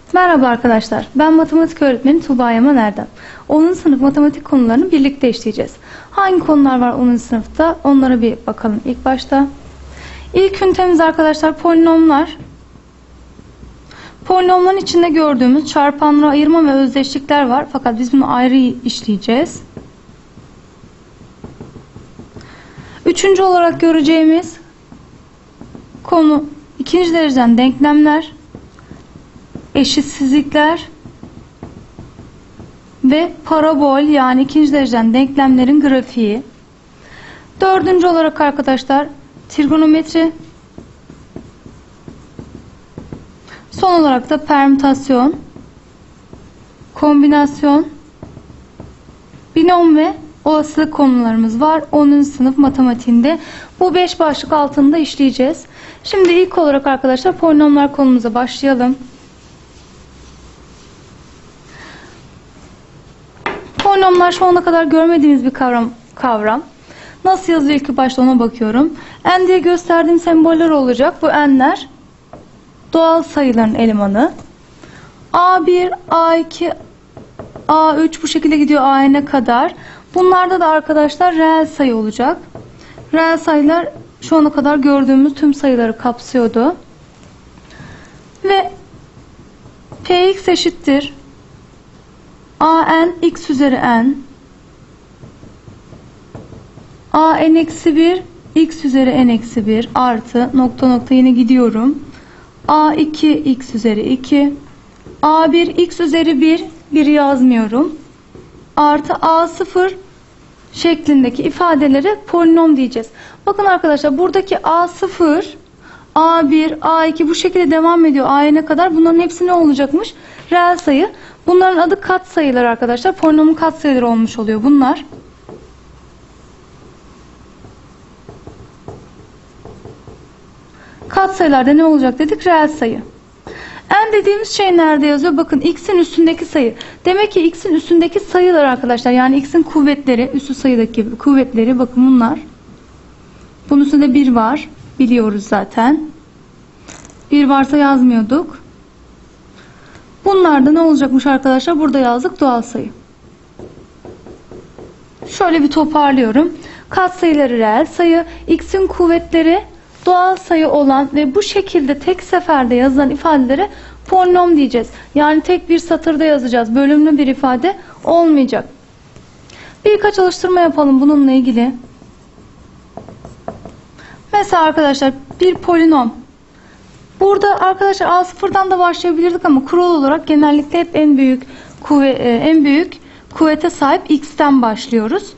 Merhaba arkadaşlar, ben matematik öğretmeni Tuğba Yaman Erdem. 10. sınıf matematik konularını birlikte işleyeceğiz. Hangi konular var 10. sınıfta? Onlara bir bakalım ilk başta. İlk ünitemiz arkadaşlar polinomlar. Polinomların içinde gördüğümüz çarpanlara ayırma ve özdeşlikler var. Fakat biz bunu ayrı işleyeceğiz. Üçüncü olarak göreceğimiz konu ikinci dereceden denklemler, eşitsizlikler ve parabol, yani ikinci dereceden denklemlerin grafiği. Dördüncü olarak arkadaşlar trigonometri. Son olarak da permütasyon, kombinasyon, binom ve olasılık konularımız var 10. sınıf matematiğinde. Bu 5 başlık altında işleyeceğiz. Şimdi ilk olarak arkadaşlar polinomlar konumuza başlayalım. Polinomlar şu ana kadar görmediğimiz bir kavram. Nasıl yazılıyor ilk başta ona bakıyorum. N diye gösterdiğim semboller olacak. Bu n'ler doğal sayıların elemanı. A1, A2, A3 bu şekilde gidiyor A'ya kadar. Bunlarda da arkadaşlar reel sayı olacak. Reel sayılar şu ana kadar gördüğümüz tüm sayıları kapsıyordu. Ve Px eşittir An x üzeri n, An-1 x üzeri n-1 artı nokta nokta yine gidiyorum. A2 x üzeri 2, A1 x üzeri 1, 1'i yazmıyorum. Artı A0 şeklindeki ifadelere polinom diyeceğiz. Bakın arkadaşlar buradaki A0, A1, A2 bu şekilde devam ediyor A'ya kadar. Bunların hepsi ne olacakmış? Reel sayı. Bunların adı katsayılar arkadaşlar. Polinomun katsayıları olmuş oluyor bunlar. Katsayılarda ne olacak dedik? Reel sayı. N dediğimiz şey nerede yazıyor? Bakın x'in üstündeki sayı. Demek ki x'in üstündeki sayılar arkadaşlar. Yani x'in kuvvetleri, üstü sayıdaki kuvvetleri bakın bunlar. Bunun üstünde 1 var. Biliyoruz zaten. 1 varsa yazmıyorduk. Bunlar da ne olacakmış arkadaşlar? Burada yazdık doğal sayı. Şöyle bir toparlıyorum. Katsayıları reel sayı, x'in kuvvetleri doğal sayı olan ve bu şekilde tek seferde yazılan ifadelere polinom diyeceğiz. Yani tek bir satırda yazacağız. Bölümlü bir ifade olmayacak. Birkaç alıştırma yapalım bununla ilgili. Mesela arkadaşlar bir polinom. Burada arkadaşlar A0'dan da başlayabilirdik ama kural olarak genellikle hep en büyük kuvvete sahip x'ten başlıyoruz.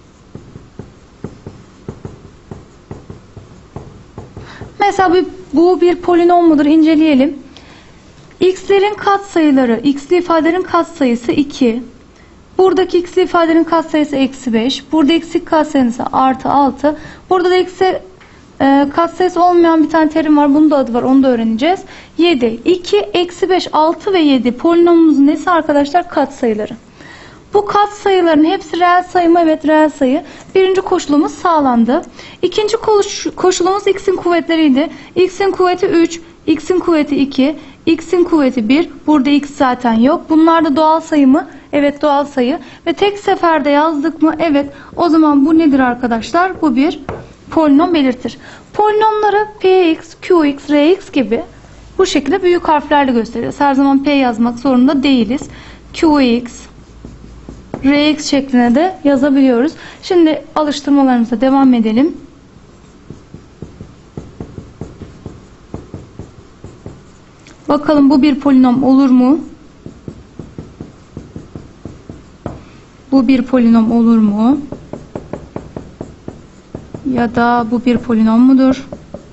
Mesela bu bir polinom mudur? İnceleyelim. X'lerin katsayıları, x'li ifadelerin katsayısı 2. Buradaki x'li ifadelerin katsayısı eksi 5. Burada eksik katsayısı artı 6. Burada da x'e katsayısı olmayan bir tane terim var. Bunun da adı var. Onu da öğreneceğiz. 7. 2, eksi 5, 6 ve 7 polinomumuzun nesi arkadaşlar? Katsayıları. Bu katsayıların hepsi reel sayı mı? Evet, reel sayı. Birinci koşulumuz sağlandı. İkinci koşulumuz x'in kuvvetleriydi. X'in kuvveti 3, x'in kuvveti 2, x'in kuvveti 1. Burada x zaten yok. Bunlar da doğal sayı mı? Evet, doğal sayı. Ve tek seferde yazdık mı? Evet. O zaman bu nedir arkadaşlar? Bu bir polinom belirtir. Polinomları px, qx, rx gibi bu şekilde büyük harflerle gösteriyoruz. Her zaman p yazmak zorunda değiliz. qx, rx şeklinde de yazabiliyoruz. Şimdi alıştırmalarımıza devam edelim. Bakalım bu bir polinom olur mu? Bu bir polinom olur mu? Ya da bu bir polinom mudur?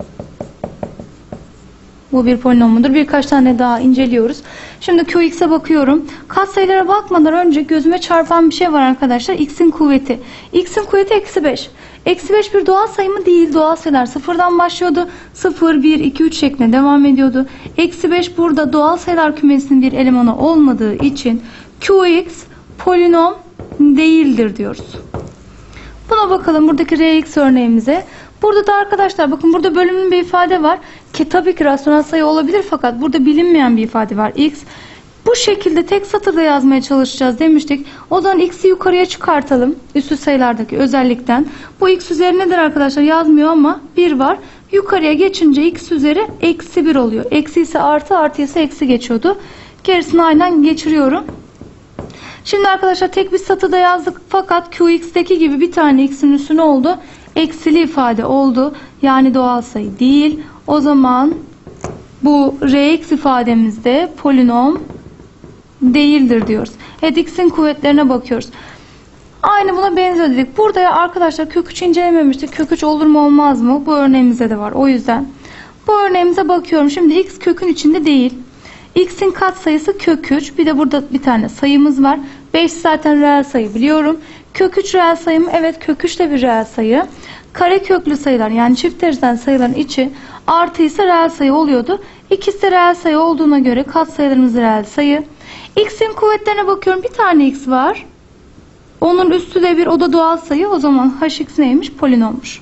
Bu bir polinom mudur? Birkaç tane daha inceliyoruz. Şimdi qx'e bakıyorum. Katsayılara bakmadan önce gözüme çarpan bir şey var arkadaşlar. X'in kuvveti. X'in kuvveti eksi 5. Eksi 5 bir doğal sayı mı? Değil. Doğal sayılar sıfırdan başlıyordu. 0, 1, 2, 3 şeklinde devam ediyordu. Eksi 5 burada doğal sayılar kümesinin bir elemanı olmadığı için qx polinom değildir diyoruz. Buna bakalım buradaki rx örneğimize. Burada da arkadaşlar bakın burada bölümlü bir ifade var. Ki tabii ki rasyonel sayı olabilir fakat burada bilinmeyen bir ifade var. X. Bu şekilde tek satırda yazmaya çalışacağız demiştik. O zaman x'i yukarıya çıkartalım. Üslü sayılardaki özellikten. Bu x üzeri nedir arkadaşlar? Yazmıyor ama 1 var. Yukarıya geçince x üzeri eksi 1 oluyor. Eksi ise artı, artı ise eksi geçiyordu. Gerisini aynen geçiriyorum. Şimdi arkadaşlar tek bir satırda yazdık. Fakat qx'teki gibi bir tane x'in üssü ne oldu? Eksili ifade oldu. Yani doğal sayı değil. O zaman bu rx ifademizde polinom değildir diyoruz. Evet, x'in kuvvetlerine bakıyoruz. Aynı buna benziyor dedik. Burada ya arkadaşlar kök 3 incelememiştik. Kök 3 olur mu olmaz mı? Bu örneğimizde de var. O yüzden bu örneğimize bakıyorum. Şimdi x kökün içinde değil. X'in katsayısı kök 3. Bir de burada bir tane sayımız var. 5 zaten reel sayı biliyorum. Kök 3 reel sayı mı? Evet, kök 3 de bir reel sayı. Kare köklü sayılar yani çift dereceden sayıların içi artı ise reel sayı oluyordu. İkisi de reel sayı olduğuna göre katsayılarımız reel sayı. X'in kuvvetlerine bakıyorum. Bir tane x var. Onun üstü de bir, o da doğal sayı. O zaman hx neymiş? Polinommuş.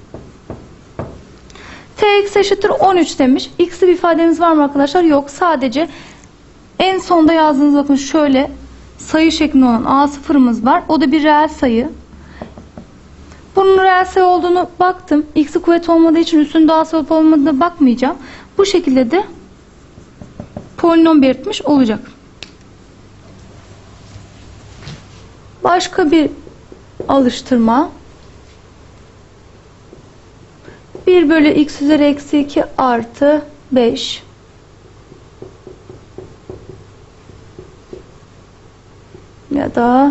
Tx eşittir 13 demiş. X'li bir ifademiz var mı arkadaşlar? Yok. Sadece en sonda yazdığınız bakın şöyle sayı şeklinde olan A0'ımız var. O da bir reel sayı. Bunun reel sayı olduğunu baktım. X'i kuvvet olmadığı için üstünün doğal sayı olup olmadığına bakmayacağım. Bu şekilde de polinom belirtmiş olacak. Başka bir alıştırma. 1 bölü x üzeri eksi 2 artı 5. Ya da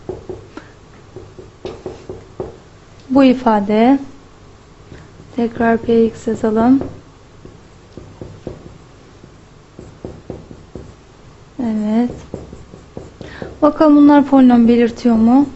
bu ifade. Tekrar px yazalım. Evet. Bakalım bunlar polinom belirtiyor mu?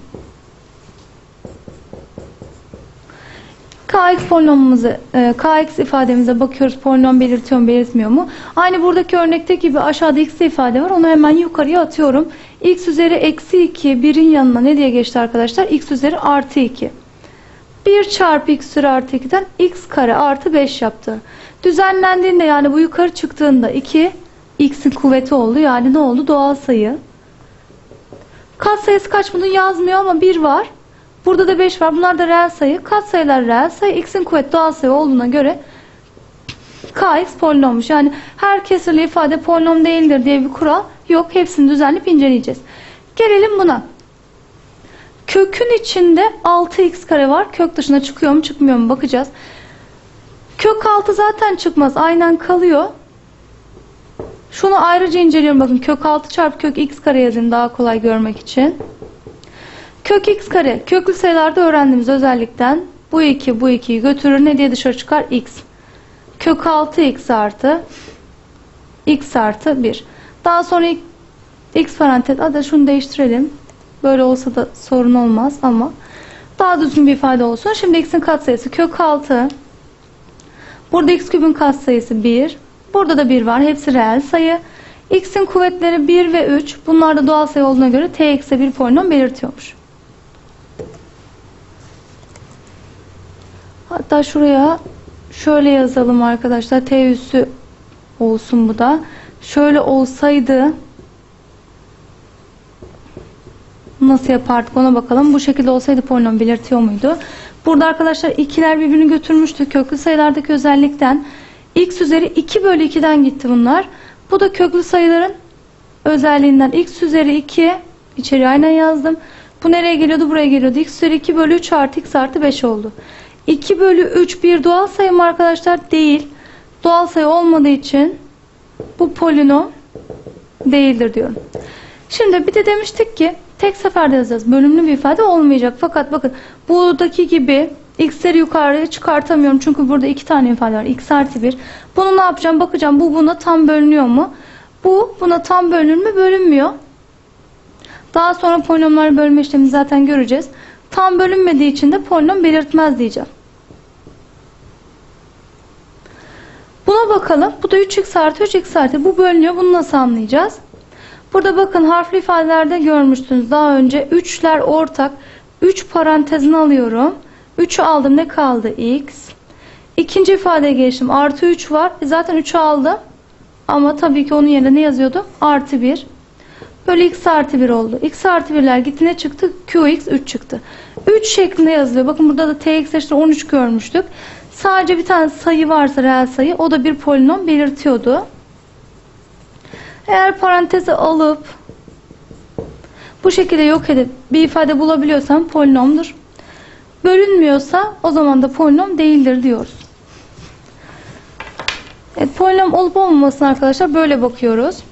Kx polinomumuzu, kx ifademize bakıyoruz. Polinom belirtiyor mu, belirtmiyor mu? Aynı buradaki örnekteki gibi aşağıda x ifade var. Onu hemen yukarıya atıyorum. X üzeri eksi 2 1'in yanına ne diye geçti arkadaşlar? X üzeri artı 2. 1 çarpı x üzeri artı 2'den x kare artı 5 yaptı. Düzenlendiğinde yani bu yukarı çıktığında 2 x'in kuvveti oldu. Yani ne oldu? Doğal sayı. Katsayısı kaç bunun yazmıyor ama 1 var. Burada da 5 var. Bunlar da reel sayı. Katsayılar reel sayı. X'in kuvveti doğal sayı olduğuna göre Kx polinommuş. Yani her kesirli ifade polinom değildir diye bir kural yok. Hepsini düzenleyip inceleyeceğiz. Gelelim buna. Kökün içinde 6x kare var. Kök dışına çıkıyor mu çıkmıyor mu bakacağız. Kök 6 zaten çıkmaz. Aynen kalıyor. Şunu ayrıca inceliyorum. Bakın kök 6 çarpı kök x kare yazayım daha kolay görmek için. Kök x kare köklü sayılarda öğrendiğimiz özellikten bu 2 bu 2'yi götürür. Ne diye dışarı çıkar? X. Kök 6x artı x artı 1. Daha sonra x parantez. Hadi şunu değiştirelim. Böyle olsa da sorun olmaz ama daha düzgün bir ifade olsun. Şimdi x'in katsayısı kök 6. Burada x küpün katsayısı 1. Burada da 1 var. Hepsi reel sayı. X'in kuvvetleri 1 ve 3. Bunlar da doğal sayı olduğuna göre tx'e bir polinom belirtiyormuş. Hatta şuraya şöyle yazalım arkadaşlar. T üssü olsun bu da. Şöyle olsaydı nasıl yapardık ona bakalım. Bu şekilde olsaydı polinom belirtiyor muydu? Burada arkadaşlar ikiler birbirini götürmüştü. Köklü sayılardaki özellikten x üzeri 2 bölü 2'den gitti bunlar. Bu da köklü sayıların özelliğinden x üzeri 2 içeri aynen yazdım. Bu nereye geliyordu? Buraya geliyordu. X üzeri 2 bölü 3 artı x artı 5 oldu. 2 bölü 3 bir doğal sayı mı arkadaşlar? Değil. Doğal sayı olmadığı için bu polinom değildir diyorum. Şimdi bir de demiştik ki tek seferde yazacağız. Bölümlü bir ifade olmayacak. Fakat bakın buradaki gibi x'leri yukarıya çıkartamıyorum. Çünkü burada 2 tane ifade var. X artı 1. Bunu ne yapacağım? Bakacağım bu buna tam bölünüyor mu? Bu buna tam bölünür mü? Bölünmüyor. Daha sonra polinomları bölme işlemini zaten göreceğiz. Tam bölünmediği için de polinom belirtmez diyeceğim. Buna bakalım. Bu da 3x artı 3x artı. Bu bölünüyor. Bunu nasıl anlayacağız? Burada bakın harfli ifadelerde görmüştünüz. Daha önce 3'ler ortak. 3 parantezini alıyorum. 3'ü aldım. Ne kaldı? X. İkinci ifadeye geçtim. Artı 3 var. Zaten 3'ü aldım. Ama tabii ki onun yerine ne yazıyordum? Artı 1 bölü x artı 1 oldu. X artı 1'ler gitti, ne çıktı? Qx 3 çıktı. 3 şeklinde yazılıyor. Bakın burada da tx eşittir 13 görmüştük. Sadece bir tane sayı varsa, reel sayı, o da bir polinom belirtiyordu. Eğer paranteze alıp bu şekilde yok edip bir ifade bulabiliyorsam polinomdur. Bölünmüyorsa o zaman da polinom değildir diyoruz. Evet, polinom olup olmamasına arkadaşlar böyle bakıyoruz.